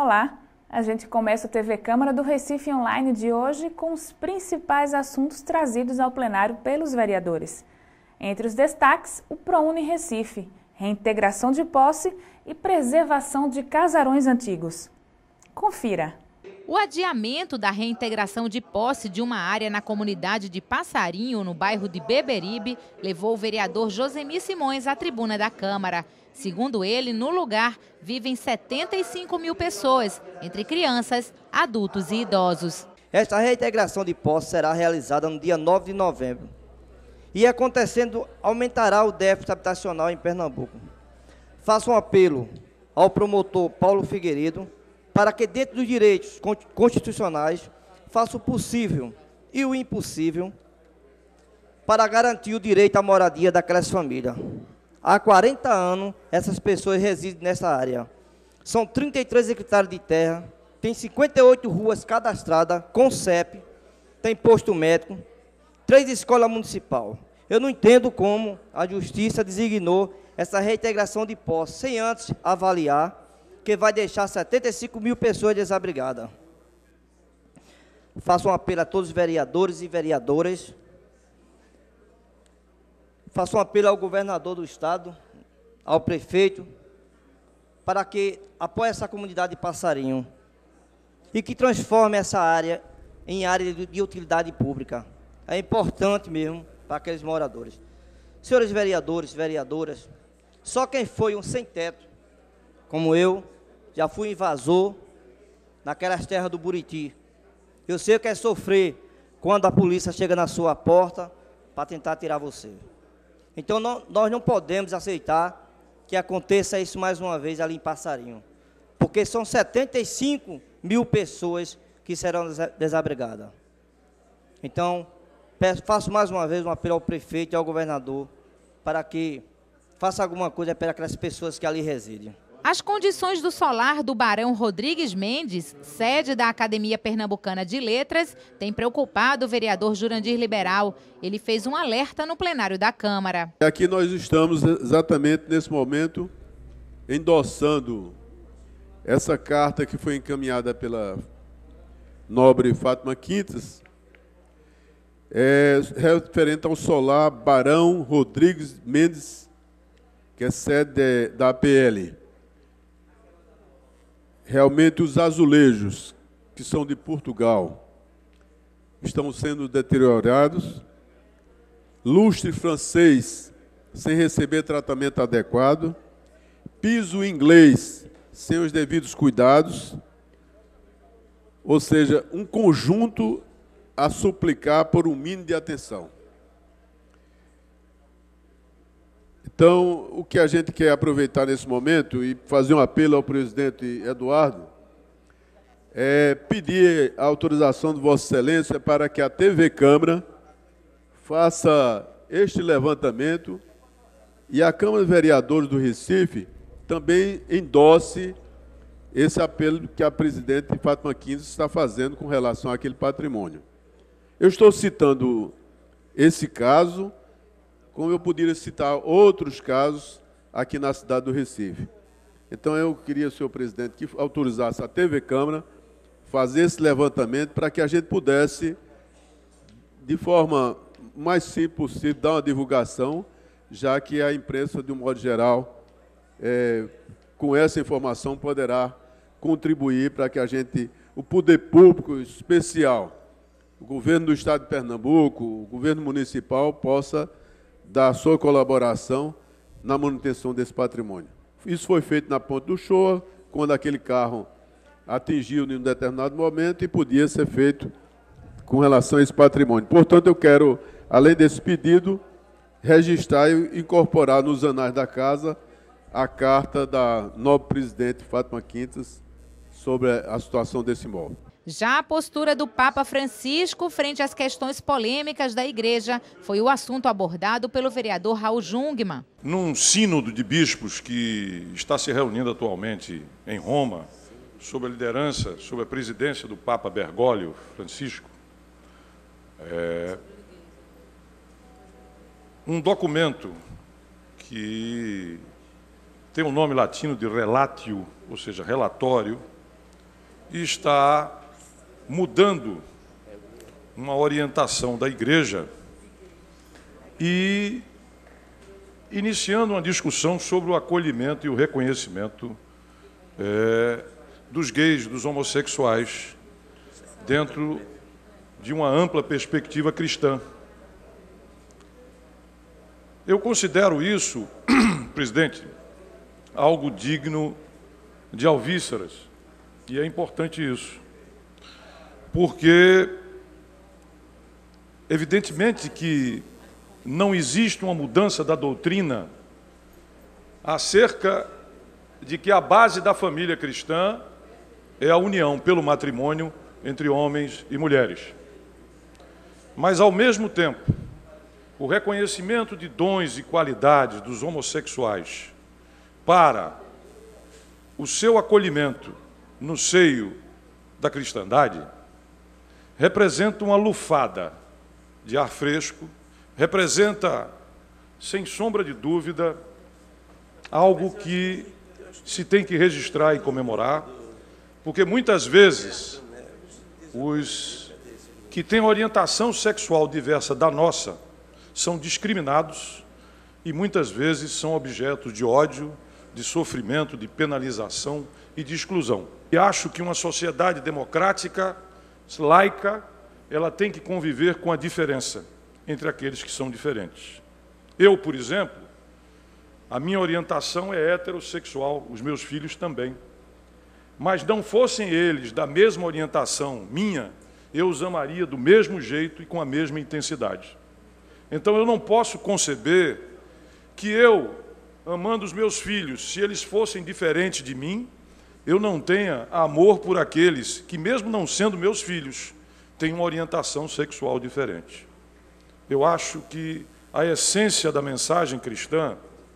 Olá, a gente começa o TV Câmara do Recife Online de hoje com os principais assuntos trazidos ao plenário pelos vereadores. Entre os destaques, o ProUni Recife, reintegração de posse e preservação de casarões antigos. Confira. O adiamento da reintegração de posse de uma área na comunidade de Passarinho, no bairro de Beberibe, levou o vereador Josemi Simões à tribuna da Câmara. Segundo ele, no lugar vivem 75 mil pessoas, entre crianças, adultos e idosos. Esta reintegração de posse será realizada no dia 9 de novembro. E acontecendo, aumentará o déficit habitacional em Pernambuco. Faço um apelo ao promotor Paulo Figueiredo para que, dentro dos direitos constitucionais, faça o possível e o impossível para garantir o direito à moradia daquelas famílias. Há 40 anos, essas pessoas residem nessa área. São 33 hectares de terra, tem 58 ruas cadastradas com CEP, tem posto médico, 3 escolas municipais. Eu não entendo como a Justiça designou essa reintegração de posse, sem antes avaliar que vai deixar 75 mil pessoas desabrigadas. Faço um apelo a todos os vereadores e vereadoras. Faço um apelo ao governador do estado, ao prefeito, para que apoie essa comunidade de Passarinho e que transforme essa área em área de utilidade pública. É importante mesmo para aqueles moradores. Senhores vereadores, vereadoras, só quem foi um sem-teto, como eu, já fui invasor naquelas terras do Buriti. Eu sei o que é sofrer quando a polícia chega na sua porta para tentar tirar você. Então, nós não podemos aceitar que aconteça isso mais uma vez ali em Passarinho, porque são 75 mil pessoas que serão desabrigadas. Então, faço mais uma vez um apelo ao prefeito e ao governador para que faça alguma coisa para aquelas pessoas que ali residem. As condições do solar do Barão Rodrigues Mendes, sede da Academia Pernambucana de Letras, têm preocupado o vereador Jurandir Liberal. Ele fez um alerta no plenário da Câmara. Aqui nós estamos exatamente nesse momento endossando essa carta que foi encaminhada pela nobre Fátima Quintas, referente ao solar Barão Rodrigues Mendes, que é sede da APL. Realmente os azulejos, que são de Portugal, estão sendo deteriorados. Lustre francês, sem receber tratamento adequado. Piso inglês, sem os devidos cuidados. Ou seja, um conjunto a suplicar por um mínimo de atenção. Então, o que a gente quer aproveitar nesse momento e fazer um apelo ao presidente Eduardo é pedir a autorização de Vossa Excelência para que a TV Câmara faça este levantamento e a Câmara de Vereadores do Recife também endosse esse apelo que a presidente Fátima Quintas está fazendo com relação àquele patrimônio. Eu estou citando esse caso, como eu poderia citar outros casos aqui na cidade do Recife. Então, eu queria, senhor presidente, que autorizasse a TV Câmara fazer esse levantamento para que a gente pudesse, de forma mais simples possível, dar uma divulgação, já que a imprensa, de um modo geral, com essa informação, poderá contribuir para que a gente, o poder público especial, o governo do Estado de Pernambuco, o governo municipal, possa da sua colaboração na manutenção desse patrimônio. Isso foi feito na Ponte do Shoa, quando aquele carro atingiu em um determinado momento e podia ser feito com relação a esse patrimônio. Portanto, eu quero, além desse pedido, registrar e incorporar nos anais da Casa a carta da nobre presidente Fátima Quintas sobre a situação desse imóvel. Já a postura do Papa Francisco frente às questões polêmicas da Igreja foi o assunto abordado pelo vereador Raul Jungmann. Num sínodo de bispos que está se reunindo atualmente em Roma, sob a liderança, sob a presidência do Papa Bergoglio Francisco, um documento que tem o nome latino de relatio, ou seja, relatório, está mudando uma orientação da Igreja e iniciando uma discussão sobre o acolhimento e o reconhecimento dos gays, dos homossexuais, dentro de uma ampla perspectiva cristã. Eu considero isso, presidente, algo digno de alvíceras, e é importante isso, porque, evidentemente que não existe uma mudança da doutrina acerca de que a base da família cristã é a união pelo matrimônio entre homens e mulheres. Mas, ao mesmo tempo, o reconhecimento de dons e qualidades dos homossexuais para o seu acolhimento no seio da cristandade representa uma lufada de ar fresco, representa, sem sombra de dúvida, algo que se tem que registrar e comemorar, porque muitas vezes os que têm orientação sexual diversa da nossa são discriminados e muitas vezes são objetos de ódio, de sofrimento, de penalização e de exclusão. E acho que uma sociedade democrática, laica, ela tem que conviver com a diferença entre aqueles que são diferentes. Eu, por exemplo, a minha orientação é heterossexual, os meus filhos também. Mas não fossem eles da mesma orientação minha, eu os amaria do mesmo jeito e com a mesma intensidade. Então eu não posso conceber que eu, amando os meus filhos, se eles fossem diferentes de mim, eu não tenha amor por aqueles que, mesmo não sendo meus filhos, têm uma orientação sexual diferente. Eu acho que a essência da mensagem cristã,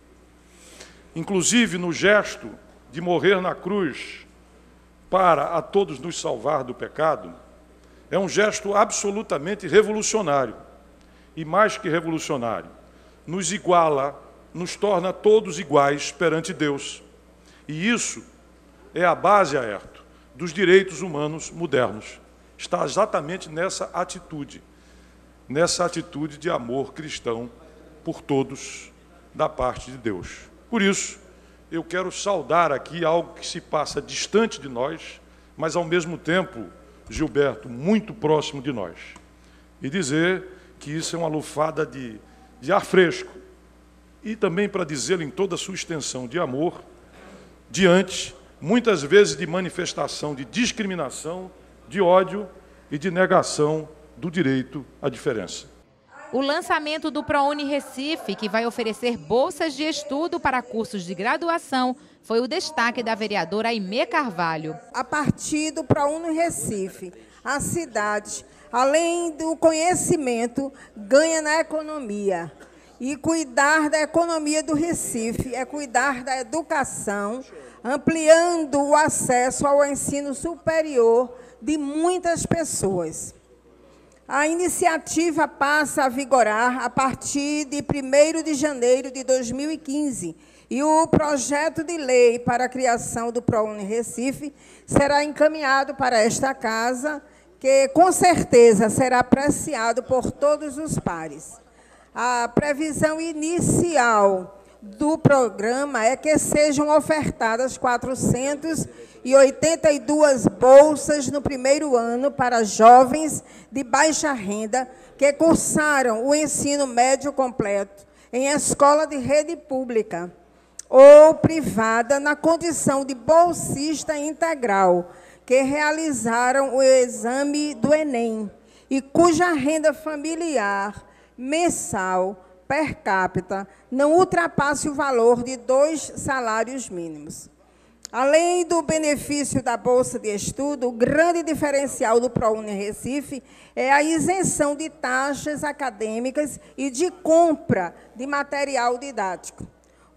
inclusive no gesto de morrer na cruz para a todos nos salvar do pecado, é um gesto absolutamente revolucionário. E mais que revolucionário, nos iguala, nos torna todos iguais perante Deus. E isso é a base, Aerto, dos direitos humanos modernos. Está exatamente nessa atitude de amor cristão por todos da parte de Deus. Por isso, eu quero saudar aqui algo que se passa distante de nós, mas ao mesmo tempo, Gilberto, muito próximo de nós. E dizer que isso é uma lufada de ar fresco. E também para dizê-lo em toda a sua extensão de amor, diante, muitas vezes, de manifestação de discriminação, de ódio e de negação do direito à diferença. O lançamento do ProUni Recife, que vai oferecer bolsas de estudo para cursos de graduação, foi o destaque da vereadora Aimé Carvalho. A partir do ProUni Recife, a cidade, além do conhecimento, ganha na economia. E cuidar da economia do Recife é cuidar da educação, ampliando o acesso ao ensino superior de muitas pessoas. A iniciativa passa a vigorar a partir de 1º de janeiro de 2015 e o projeto de lei para a criação do ProUni Recife será encaminhado para esta casa, que com certeza será apreciado por todos os pares. A previsão inicial do programa é que sejam ofertadas 482 bolsas no primeiro ano para jovens de baixa renda que cursaram o ensino médio completo em escola de rede pública ou privada na condição de bolsista integral, que realizaram o exame do Enem e cuja renda familiar mensal per capita não ultrapasse o valor de 2 salários mínimos. Além do benefício da bolsa de estudo, o grande diferencial do ProUni Recife é a isenção de taxas acadêmicas e de compra de material didático.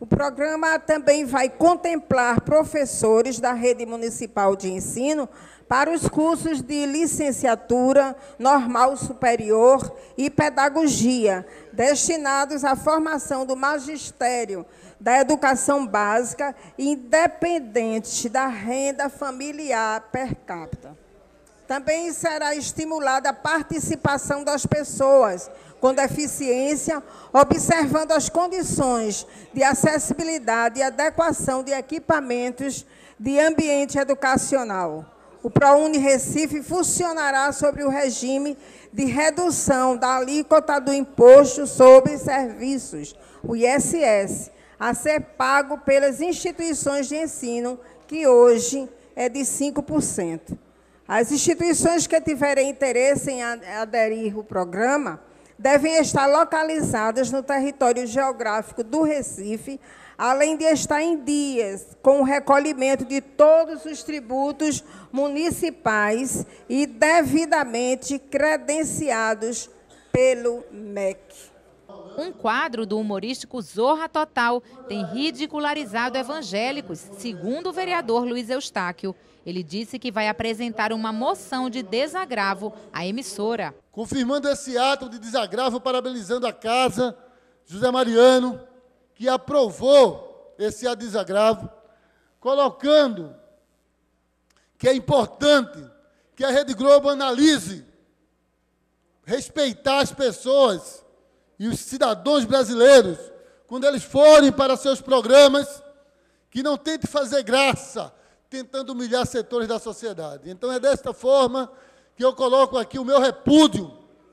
O programa também vai contemplar professores da rede municipal de ensino para os cursos de licenciatura, normal superior e pedagogia, destinados à formação do magistério da educação básica, independente da renda familiar per capita. Também será estimulada a participação das pessoas com deficiência, observando as condições de acessibilidade e adequação de equipamentos de ambiente educacional. O ProUni Recife funcionará sobre o regime de redução da alíquota do Imposto sobre Serviços, o ISS, a ser pago pelas instituições de ensino, que hoje é de 5%. As instituições que tiverem interesse em aderir ao programa devem estar localizadas no território geográfico do Recife, além de estar em dias com o recolhimento de todos os tributos municipais e devidamente credenciados pelo MEC. Um quadro do humorístico Zorra Total tem ridicularizado evangélicos, segundo o vereador Luiz Eustáquio. Ele disse que vai apresentar uma moção de desagravo à emissora. Confirmando esse ato de desagravo, parabenizando a Casa José Mariano, que aprovou esse desagravo, colocando que é importante que a Rede Globo analise, respeitar as pessoas e os cidadãos brasileiros, quando eles forem para seus programas, que não tente fazer graça, tentando humilhar setores da sociedade. Então, é desta forma que eu coloco aqui o meu repúdio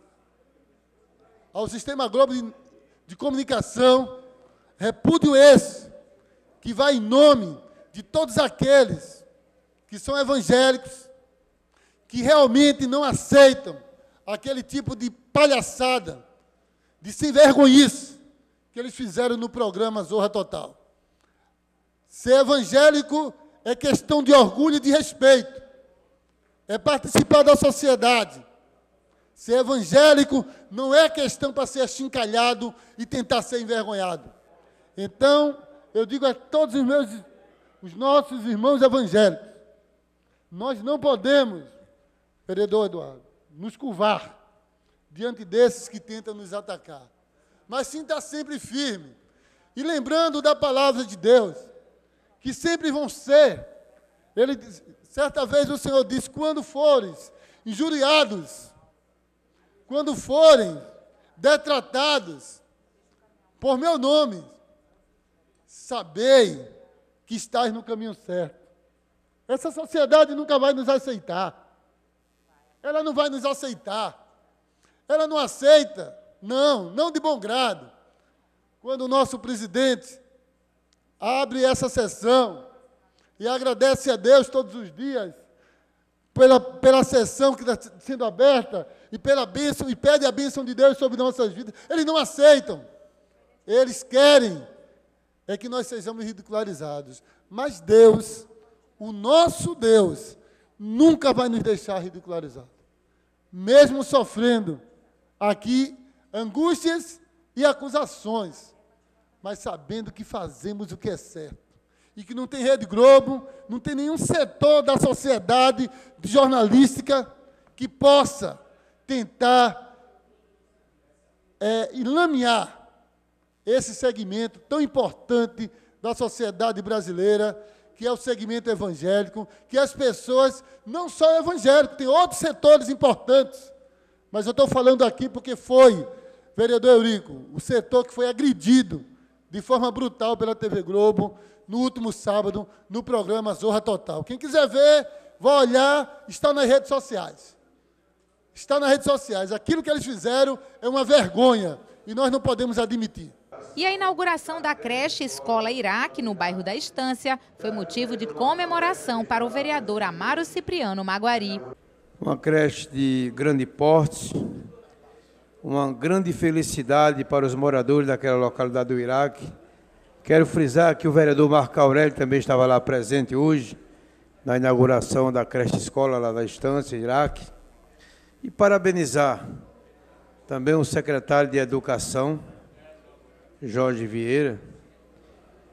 ao Sistema Globo de Comunicação, repúdio esse que vai em nome de todos aqueles que são evangélicos, que realmente não aceitam aquele tipo de palhaçada, de sem vergonhice que eles fizeram no programa Zorra Total. Ser evangélico é questão de orgulho e de respeito, é participar da sociedade. Ser evangélico não é questão para ser achincalhado e tentar ser envergonhado. Então, eu digo a todos os nossos irmãos evangélicos, nós não podemos, vereador Eduardo, nos curvar diante desses que tentam nos atacar, mas sim estar sempre firme e lembrando da palavra de Deus, que sempre vão ser. Certa vez o Senhor disse: quando fores injuriados, quando forem detratados por meu nome, sabei que estais no caminho certo. Essa sociedade nunca vai nos aceitar. Ela não vai nos aceitar. Ela não aceita, não de bom grado. Quando o nosso presidente abre essa sessão e agradece a Deus todos os dias pela sessão que está sendo aberta e pela bênção, e pede a bênção de Deus sobre nossas vidas, eles não aceitam. Eles querem é que nós sejamos ridicularizados. Mas Deus, o nosso Deus, nunca vai nos deixar ridicularizados. Mesmo sofrendo aqui angústias e acusações, mas sabendo que fazemos o que é certo. E que não tem Rede Globo, não tem nenhum setor da sociedade jornalística que possa tentar enlamear esse segmento tão importante da sociedade brasileira, que é o segmento evangélico, que as pessoas, não só evangélicos, tem outros setores importantes, mas eu estou falando aqui porque foi, vereador Eurico, o setor que foi agredido de forma brutal pela TV Globo, no último sábado, no programa Zorra Total. Quem quiser ver, vai olhar, está nas redes sociais. Está nas redes sociais. Aquilo que eles fizeram é uma vergonha, e nós não podemos admitir. E a inauguração da creche Escola Iraque, no bairro da Estância, foi motivo de comemoração para o vereador Amaro Cipriano Maguari. Uma creche de grande porte, uma grande felicidade para os moradores daquela localidade do Iraque. Quero frisar que o vereador Marco Aurélio também estava lá presente hoje, na inauguração da creche escola lá da Estância, Iraque. E parabenizar também o secretário de Educação, Jorge Vieira,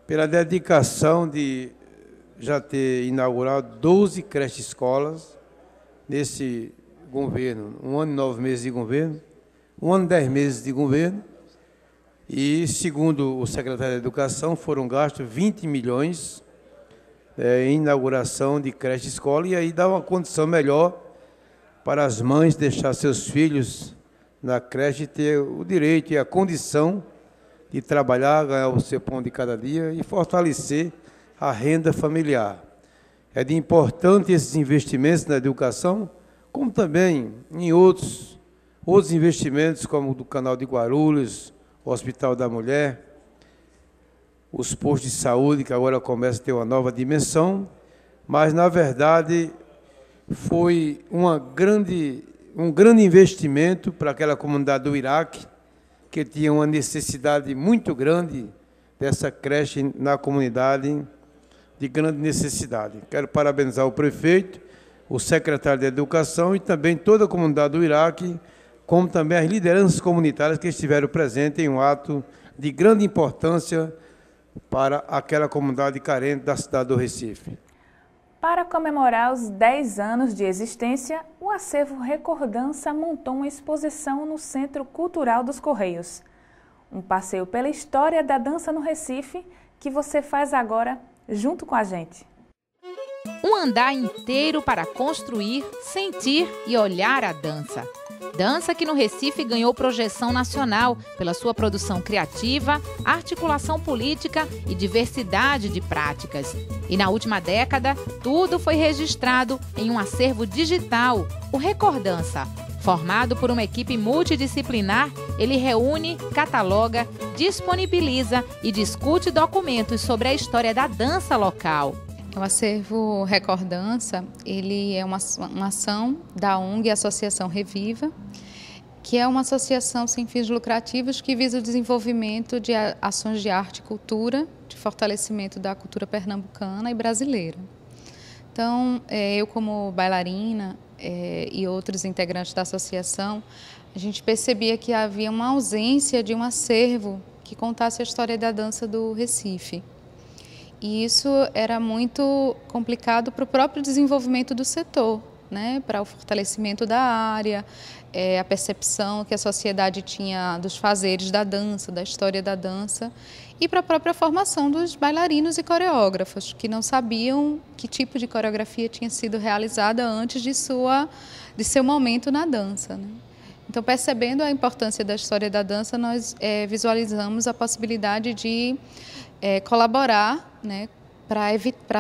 pela dedicação de já ter inaugurado 12 creches escolas nesse governo, 1 ano e 9 meses de governo, 1 ano e 10 meses de governo, e, segundo o secretário da Educação, foram gastos 20 milhões em inauguração de creche escola, e aí dá uma condição melhor para as mães deixar seus filhos na creche e ter o direito e a condição de trabalhar, ganhar o seu pão de cada dia e fortalecer a renda familiar. É de importante esses investimentos na educação, como também em outros investimentos, como o do Canal de Guarulhos, o Hospital da Mulher, os postos de saúde, que agora começam a ter uma nova dimensão, mas, na verdade, foi um grande investimento para aquela comunidade do Iraque, que tinha uma necessidade muito grande dessa creche na comunidade, de grande necessidade. Quero parabenizar o prefeito, o secretário de Educação e também toda a comunidade do Iraque, como também as lideranças comunitárias que estiveram presentes em um ato de grande importância para aquela comunidade carente da cidade do Recife. Para comemorar os 10 anos de existência, o Acervo Recordança montou uma exposição no Centro Cultural dos Correios. Um passeio pela história da dança no Recife, que você faz agora junto com a gente. Um andar inteiro para construir, sentir e olhar a dança. Dança que no Recife ganhou projeção nacional pela sua produção criativa, articulação política e diversidade de práticas. E na última década, tudo foi registrado em um acervo digital, o Recordança. Formado por uma equipe multidisciplinar, ele reúne, cataloga, disponibiliza e discute documentos sobre a história da dança local. O Acervo Recordança, ele é uma ação da ONG Associação Reviva, que é uma associação sem fins lucrativos que visa o desenvolvimento de ações de arte e cultura, de fortalecimento da cultura pernambucana e brasileira. Então, eu como bailarina e outros integrantes da associação, a gente percebia que havia uma ausência de um acervo que contasse a história da dança do Recife. E isso era muito complicado para o próprio desenvolvimento do setor, né? Para o fortalecimento da área, a percepção que a sociedade tinha dos fazeres da dança, da história da dança, e para a própria formação dos bailarinos e coreógrafos, que não sabiam que tipo de coreografia tinha sido realizada antes de seu momento na dança, né? Então, percebendo a importância da história da dança, nós visualizamos a possibilidade de colaborar, né, para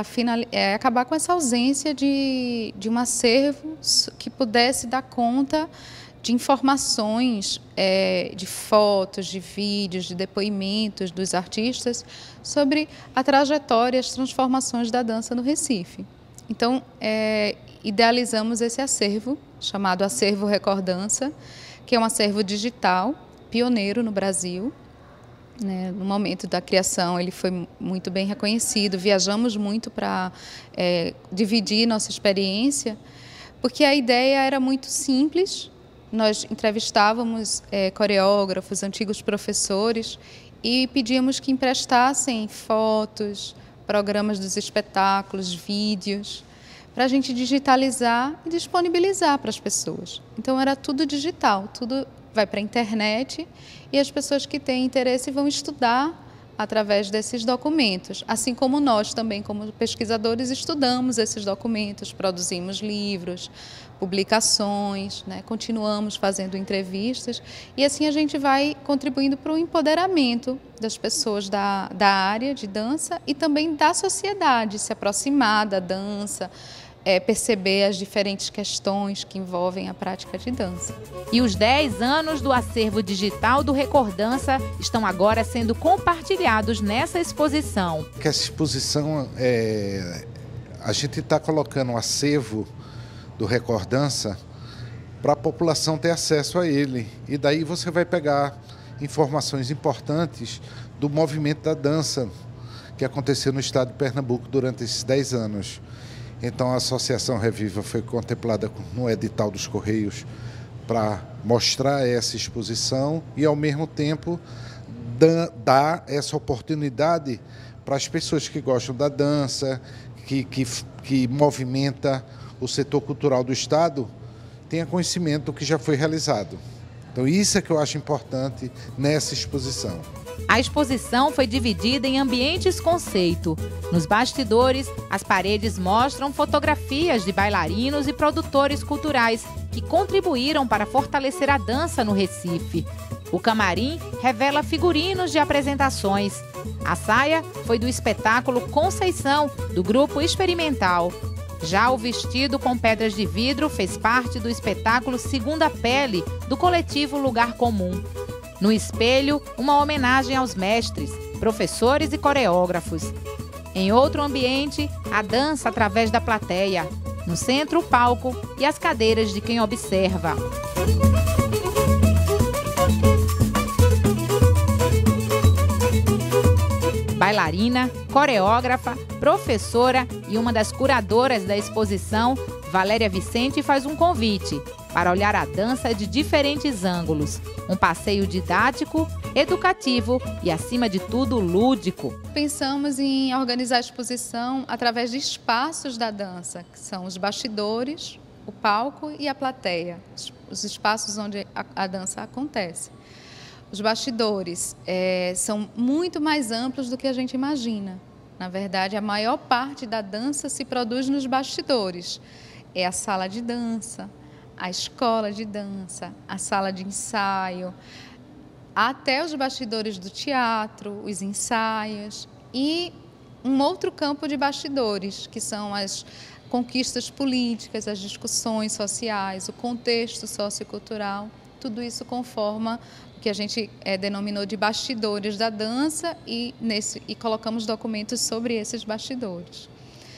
acabar com essa ausência de um acervo que pudesse dar conta de informações, de fotos, de vídeos, de depoimentos dos artistas sobre a trajetória e as transformações da dança no Recife. Então, idealizamos esse acervo, chamado Acervo Recordança, que é um acervo digital, pioneiro no Brasil. No momento da criação, ele foi muito bem reconhecido. Viajamos muito para dividir nossa experiência, porque a ideia era muito simples. Nós entrevistávamos coreógrafos, antigos professores, e pedíamos que emprestassem fotos, programas dos espetáculos, vídeos, para a gente digitalizar e disponibilizar para as pessoas. Então, era tudo digital, tudo vai para a internet, e as pessoas que têm interesse vão estudar através desses documentos. Assim como nós também, como pesquisadores, estudamos esses documentos, produzimos livros, publicações, né? Continuamos fazendo entrevistas, e assim a gente vai contribuindo para o empoderamento das pessoas da área de dança e também da sociedade, se aproximar da dança, perceber as diferentes questões que envolvem a prática de dança. E os 10 anos do acervo digital do Recordança estão agora sendo compartilhados nessa exposição. Essa exposição, a gente está colocando um acervo do Recordança para a população ter acesso a ele. E daí você vai pegar informações importantes do movimento da dança que aconteceu no estado de Pernambuco durante esses 10 anos. Então, a Associação Reviva foi contemplada no edital dos Correios para mostrar essa exposição e, ao mesmo tempo, dar essa oportunidade para as pessoas que gostam da dança, que movimenta o setor cultural do Estado, tenha conhecimento do que já foi realizado. Então isso é que eu acho importante nessa exposição. A exposição foi dividida em ambientes conceito. Nos bastidores, as paredes mostram fotografias de bailarinos e produtores culturais que contribuíram para fortalecer a dança no Recife. O camarim revela figurinos de apresentações. A saia foi do espetáculo Conceição, do grupo experimental. Já o vestido com pedras de vidro fez parte do espetáculo Segunda Pele, do coletivo Lugar Comum. No espelho, uma homenagem aos mestres, professores e coreógrafos. Em outro ambiente, a dança através da plateia. No centro, o palco e as cadeiras de quem observa. Bailarina, coreógrafa, professora e uma das curadoras da exposição, Valéria Vicente faz um convite para olhar a dança de diferentes ângulos. Um passeio didático, educativo e, acima de tudo, lúdico. Pensamos em organizar a exposição através de espaços da dança, que são os bastidores, o palco e a plateia, os espaços onde a dança acontece. Os bastidores são muito mais amplos do que a gente imagina. Na verdade, a maior parte da dança se produz nos bastidores. É a sala de dança, a escola de dança, a sala de ensaio, até os bastidores do teatro, os ensaios e um outro campo de bastidores, que são as conquistas políticas, as discussões sociais, o contexto sociocultural. Tudo isso conforma o que a gente denominou de bastidores da dança e colocamos documentos sobre esses bastidores.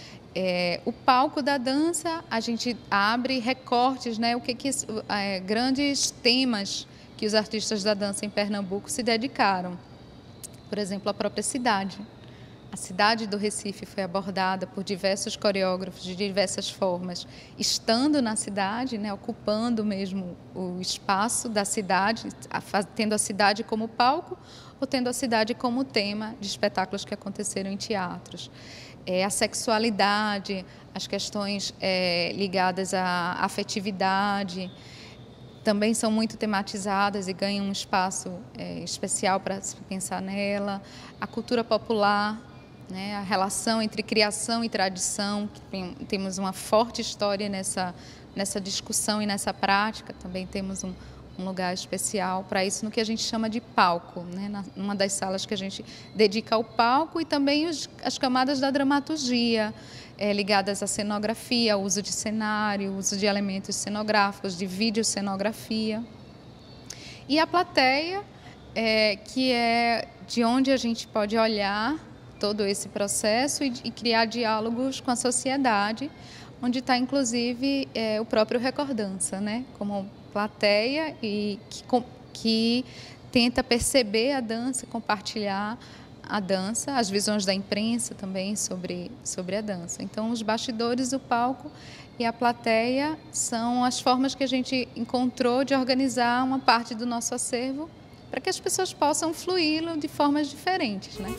O palco da dança, a gente abre recortes, né, grandes temas que os artistas da dança em Pernambuco se dedicaram. Por exemplo, a própria cidade. A cidade do Recife foi abordada por diversos coreógrafos de diversas formas, estando na cidade, né, ocupando mesmo o espaço da cidade, tendo a cidade como palco ou tendo a cidade como tema de espetáculos que aconteceram em teatros. A sexualidade, as questões ligadas à afetividade, também são muito tematizadas e ganham um espaço especial para se pensar nela. A cultura popular, né, a relação entre criação e tradição, que temos uma forte história nessa discussão e nessa prática, também temos um lugar especial para isso no que a gente chama de palco, né? Numa das salas que a gente dedica ao palco e também as camadas da dramaturgia, ligadas à cenografia, ao uso de cenário, uso de elementos cenográficos, de videocenografia. E a plateia, que é de onde a gente pode olhar todo esse processo e criar diálogos com a sociedade, onde está, inclusive, o próprio Recordança, né? Como plateia e que tenta perceber a dança, compartilhar a dança, as visões da imprensa também sobre a dança. Então, os bastidores, o palco e a plateia são as formas que a gente encontrou de organizar uma parte do nosso acervo para que as pessoas possam fluí-lo de formas diferentes, né?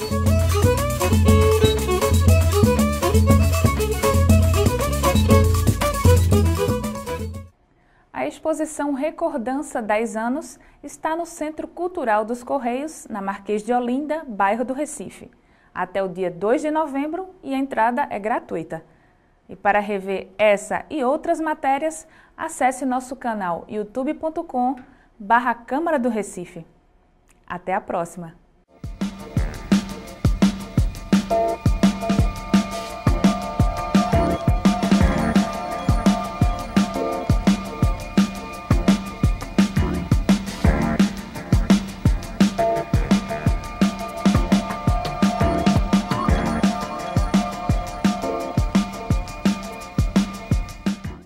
A exposição Recordança 10 anos está no Centro Cultural dos Correios, na Marquês de Olinda, bairro do Recife, até o dia 2 de novembro e a entrada é gratuita. E para rever essa e outras matérias, acesse nosso canal youtube.com/Câmara do Recife. Até a próxima!